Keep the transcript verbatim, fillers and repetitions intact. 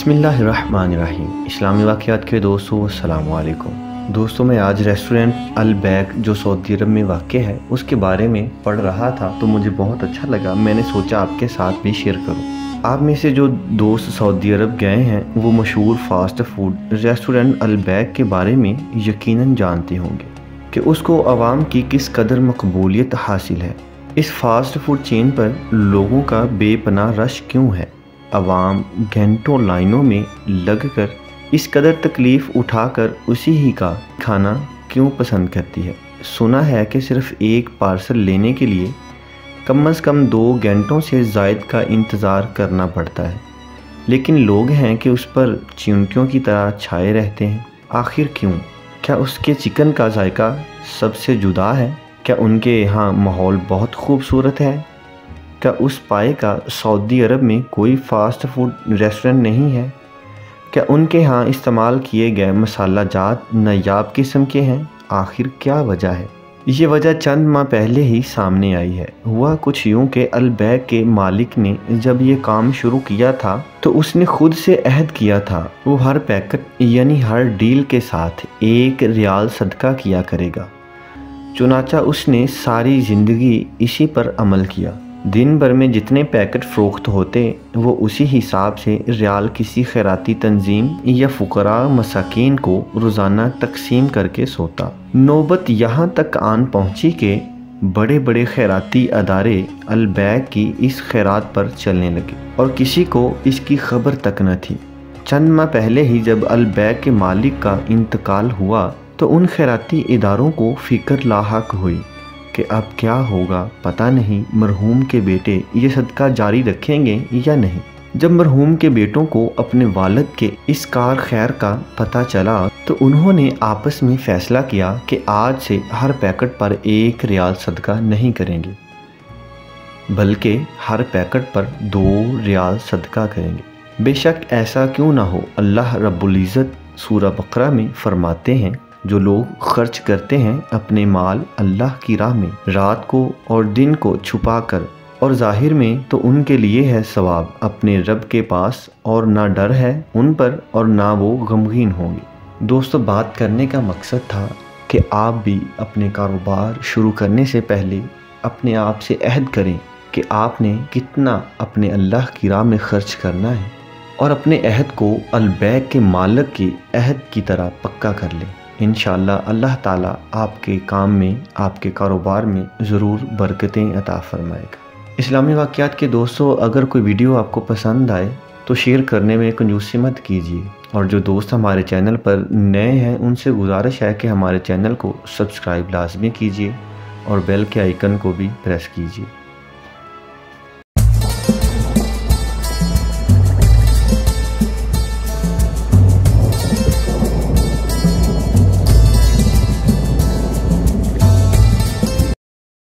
बिस्मिल्लाहिर्रहमानिर्रहीम। इस्लामी वाक़यात के दोस्तों अस्सलामु अलैकुम। दोस्तों मैं आज रेस्टोरेंट अल बैक जो सऊदी अरब में वाक़ है उसके बारे में पढ़ रहा था तो मुझे बहुत अच्छा लगा। मैंने सोचा आपके साथ भी शेयर करूं। आप में से जो दोस्त सऊदी अरब गए हैं वो मशहूर fast food restaurant Al Baik के बारे में यकीनन जानते होंगे कि उसको आवाम की किस कदर मकबूलियत हासिल है। इस फास्ट फूड चेन पर लोगों का बेपनाह रश क्यों है? अवाम घंटों लाइनों में लगकर इस कदर तकलीफ़ उठाकर उसी ही का खाना क्यों पसंद करती है? सुना है कि सिर्फ़ एक पार्सल लेने के लिए कम अज़ कम दो घंटों से ज़ायद का इंतज़ार करना पड़ता है, लेकिन लोग हैं कि उस पर चींटियों की तरह छाए रहते हैं। आखिर क्यों? क्या उसके चिकन का जायका सबसे जुदा है? क्या उनके यहाँ माहौल बहुत खूबसूरत है? क्या उस पाए का सऊदी अरब में कोई फ़ास्ट फूड रेस्टोरेंट नहीं है? क्या उनके यहाँ इस्तेमाल किए गए मसाला जात नायाब किस्म के हैं? आखिर क्या वजह है? ये वजह चंद माह पहले ही सामने आई है। हुआ कुछ यूँ कि अल बैक के मालिक ने जब ये काम शुरू किया था तो उसने खुद से अहद किया था वो हर पैकेट यानी हर डील के साथ एक रियाल सदका किया करेगा। चुनाचा उसने सारी ज़िंदगी इसी पर अमल किया। दिन भर में जितने पैकेट फ़रोख्त होते वो उसी हिसाब से रियाल किसी खैराती तंजीम या फ़ुकरा मसाकीन को रोज़ाना तकसीम करके सोता। नौबत यहाँ तक आन पहुँची कि बड़े बड़े खैराती अदारे अल बैक की इस खैरात पर चलने लगे और किसी को इसकी खबर तक न थी। चंद माह पहले ही जब अल बैक के मालिक का इंतकाल हुआ तो उन खैराती इदारों को फ़िक्र लाहक हुई कि अब क्या होगा, पता नहीं मरहूम के बेटे ये सदका जारी रखेंगे या नहीं। जब मरहूम के बेटों को अपने वालिद के इस कार खैर का पता चला तो उन्होंने आपस में फ़ैसला किया कि आज से हर पैकेट पर एक रियाल सदका नहीं करेंगे, बल्कि हर पैकेट पर दो रियाल सदका करेंगे। बेशक ऐसा क्यों ना हो, अल्लाह रब्बुल इज़्ज़त सूरह बकरा में फरमाते हैं, जो लोग खर्च करते हैं अपने माल अल्लाह की राह में रात को और दिन को छुपा कर और ज़ाहिर में, तो उनके लिए है सवाब अपने रब के पास और ना डर है उन पर और ना वो गमगीन होंगे। दोस्तों बात करने का मकसद था कि आप भी अपने कारोबार शुरू करने से पहले अपने आप से अहद करें कि आपने कितना अपने अल्लाह की राह में खर्च करना है और अपने अहद को अल बैक के मालिक के अहद की तरह पक्का कर लें। इंशाअल्लाह अल्लाह ताला आपके काम में, आपके कारोबार में ज़रूर बरकतें अता फ़रमाएगा। इस्लामी वाक़यात के दोस्तों, अगर कोई वीडियो आपको पसंद आए तो शेयर करने में कंजूसी मत कीजिए, और जो दोस्त हमारे चैनल पर नए हैं उनसे गुजारिश है कि हमारे चैनल को सब्सक्राइब लाजमी कीजिए और बेल के आइकन को भी प्रेस कीजिए।